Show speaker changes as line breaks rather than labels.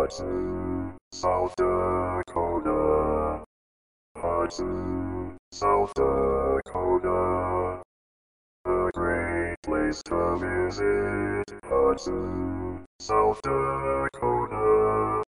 Hudson, South Dakota. Hudson, South Dakota. A great place to visit. Hudson, South Dakota.